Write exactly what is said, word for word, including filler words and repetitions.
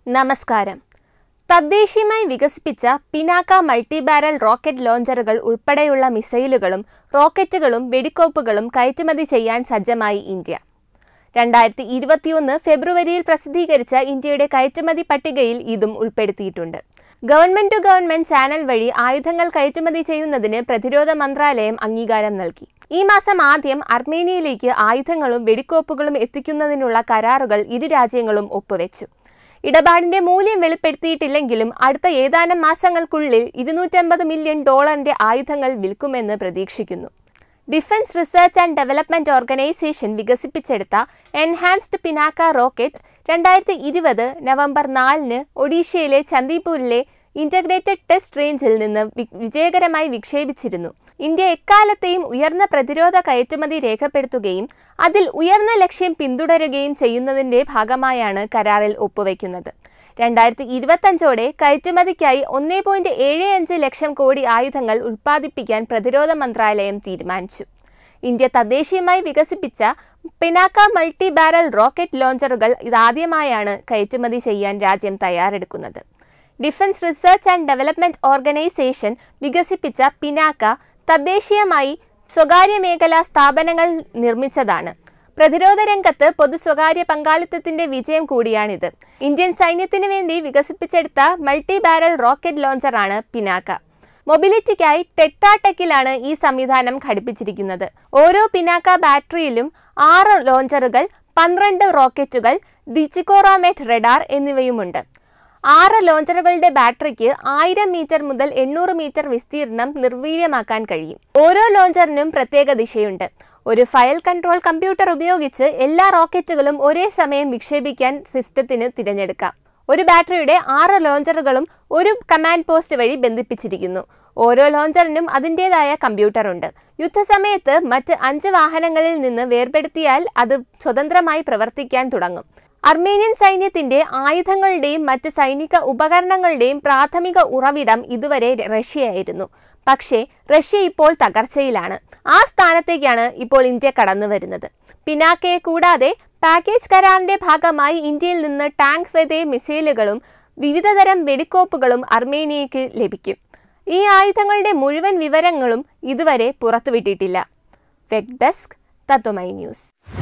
നമസ്കാരം. തദ്ദേശീയമായി വികസിപ്പിച്ച പിനാക്ക മൾട്ടി ബാരൽ റോക്കറ്റ് ലോഞ്ചറുകൾ ഉൾപ്പെടെയുള്ള മിസൈലുകളും റോക്കറ്റുകളും വെടിക്കോപ്പുകളും കയറ്റുമതി ചെയ്യാൻ സജ്ജമായി ഇന്ത്യ. രണ്ടായിരത്തി ഇരുപത്തിയൊന്ന് ഫെബ്രുവരിയിൽ പ്രസിദ്ധീകരിച്ച ഇന്ത്യയുടെ കയറ്റുമതി പട്ടികയിൽ ഇതും ഉൾപ്പെടുത്തിയിട്ടുണ്ട്. ഗവൺമെന്റ് ടു ഗവൺമെന്റ് ചാനൽ വഴി ആയുധങ്ങൾ കയറ്റുമതി ചെയ്യുന്നതിന് പ്രതിരോധ മന്ത്രാലയം അംഗീകാരം നൽകി. ഈ മാസം ആദ്യം അർമേനിയയിലേക്ക് ആയുധങ്ങളും വെടിക്കോപ്പുകളും എത്തിക്കുന്നതിനുള്ള കരാറുകൾ ഇരു രാജ്യങ്ങളും ഒപ്പുവെച്ചു. ഇടപാടിന്റെ മൂല്യം വെളിപ്പെടുത്തിയിട്ടില്ലെങ്കിലും അടുത്ത ഏതാനും മാസങ്ങൾക്കുള്ളിൽ ഇരുന്നൂറ്റമ്പത് മില്യൺ ഡോളറിന്റെ ആയുധങ്ങൾ വിൽക്കുമെന്ന് പ്രതീക്ഷിക്കുന്നു. Defence research and development organisation വികസിപ്പിച്ചെടുത്ത എൻഹാൻസ്ഡ് പിനാക്ക റോക്കറ്റ് രണ്ടായിരത്തി ഇരുപത് നവംബർ നാലിന് ഒഡീഷയിലെ ചന്ദിപൂരിലെ ഇന്റഗ്രേറ്റഡ് ടെസ്റ്റ് റേഞ്ചിൽ നിന്ന് വിജയകരമായി വിക്ഷേപിച്ചിരുന്നു. ഇന്ത്യ എക്കാലത്തെയും ഉയർന്ന പ്രതിരോധ കയറ്റുമതി രേഖപ്പെടുത്തുകയും അതിൽ ഉയർന്ന ലക്ഷ്യം പിന്തുടരുകയും ചെയ്യുന്നതിന്റെ ഭാഗമായാണ് കരാറിൽ ഒപ്പുവെക്കുന്നത്. രണ്ടായിരത്തി ഇരുപത്തഞ്ചോടെ കയറ്റുമതിക്കായി ഒന്നേ പോയിന്റ് ഏഴ് അഞ്ച് ലക്ഷം കോടി ആയുധങ്ങൾ ഉൽപ്പാദിപ്പിക്കാൻ പ്രതിരോധ മന്ത്രാലയം തീരുമാനിച്ചു. ഇന്ത്യ തദ്ദേശീയമായി വികസിപ്പിച്ച പിനാക്ക മൾട്ടി ബാരൽ റോക്കറ്റ് ലോഞ്ചറുകൾ ഇതാദ്യമായാണ് കയറ്റുമതി ചെയ്യാൻ രാജ്യം തയ്യാറെടുക്കുന്നത്. Defence research and development organisation വികസിപ്പിച്ച പിനാക്ക തദ്ദേശീയമായി സ്വകാര്യ മേഖലാ സ്ഥാപനങ്ങൾ നിർമ്മിച്ചതാണ്. പ്രതിരോധ രംഗത്ത് പൊതു സ്വകാര്യ പങ്കാളിത്തത്തിന്റെ വിജയം കൂടിയാണിത്. ഇന്ത്യൻ സൈന്യത്തിന് വേണ്ടി വികസിപ്പിച്ചെടുത്ത മൾട്ടി ബാരൽ റോക്കറ്റ് ലോഞ്ചറാണ് പിനാക്ക. മൊബിലിറ്റിക്കായി ടെട്രാടെക്കിലാണ് ഈ സംവിധാനം ഘടിപ്പിച്ചിരിക്കുന്നത്. ഓരോ പിനാക്ക ബാറ്ററിയിലും ആറ് ലോഞ്ചറുകൾ, പന്ത്രണ്ട് റോക്കറ്റുകൾ, ഡിജിക്കോറാമെറ്റ് റഡാർ എന്നിവയുമുണ്ട്. ആറ് ലോഞ്ചറുകളുടെ ബാറ്ററിക്ക് ആയിരം മീറ്റർ മുതൽ എണ്ണൂറ് മീറ്റർ വിസ്തീർണം നിർവീര്യമാക്കാൻ കഴിയും. ഓരോ ലോഞ്ചറിനും പ്രത്യേക ദിശയുണ്ട്. ഒരു ഫയൽ കൺട്രോൾ കമ്പ്യൂട്ടർ ഉപയോഗിച്ച് എല്ലാ റോക്കറ്റുകളും ഒരേ സമയം വിക്ഷേപിക്കാൻ സിസ്റ്റത്തിന് തിരഞ്ഞെടുക്കാം. ഒരു ബാറ്ററിയുടെ ആറ് ലോഞ്ചറുകളും ഒരു കമാൻഡ് പോസ്റ്റ് വഴി ബന്ധിപ്പിച്ചിരിക്കുന്നു. ഓരോ ലോഞ്ചറിനും അതിൻ്റെതായ കമ്പ്യൂട്ടറുണ്ട്. യുദ്ധസമയത്ത് മറ്റ് അഞ്ച് വാഹനങ്ങളിൽ നിന്ന് വേർപെടുത്തിയാൽ അത് സ്വതന്ത്രമായി പ്രവർത്തിക്കാൻ തുടങ്ങും. അർമേനിയൻ സൈന്യത്തിന്റെ ആയുധങ്ങളുടെയും മറ്റ് സൈനിക ഉപകരണങ്ങളുടെയും പ്രാഥമിക ഉറവിടം ഇതുവരെ റഷ്യയായിരുന്നു. പക്ഷേ റഷ്യ ഇപ്പോൾ തകർച്ചയിലാണ്. ആ സ്ഥാനത്തേക്കാണ് ഇപ്പോൾ ഇന്ത്യ കടന്നു വരുന്നത്. പിനാക്കയെ കൂടാതെ പാക്കേജ് കരാറിന്റെ ഭാഗമായി ഇന്ത്യയിൽ നിന്ന് ടാങ്ക് വെതേ മിസൈലുകളും വിവിധതരം വെടിക്കോപ്പുകളും അർമേനിയയ്ക്ക് ലഭിക്കും. ഈ ആയുധങ്ങളുടെ മുഴുവൻ വിവരങ്ങളും ഇതുവരെ പുറത്തുവിട്ടിട്ടില്ല. Web desk, Tatwamayi news.